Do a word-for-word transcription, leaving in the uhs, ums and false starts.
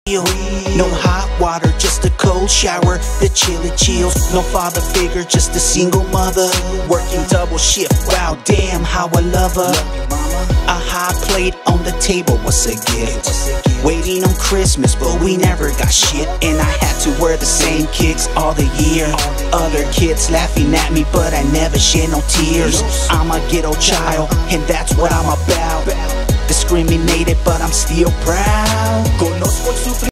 No hot water, just a cold shower, the chilly chills. No father figure, just a single mother, working double shift. Wow, damn, how I love her. A hot plate on the was what's a gift. Waiting on Christmas, but we never got shit. And I had to wear the same kicks all the year. Other kids laughing at me, but I never shed no tears. I'm a ghetto child, and that's what I'm about. Discriminated, but I'm still proud.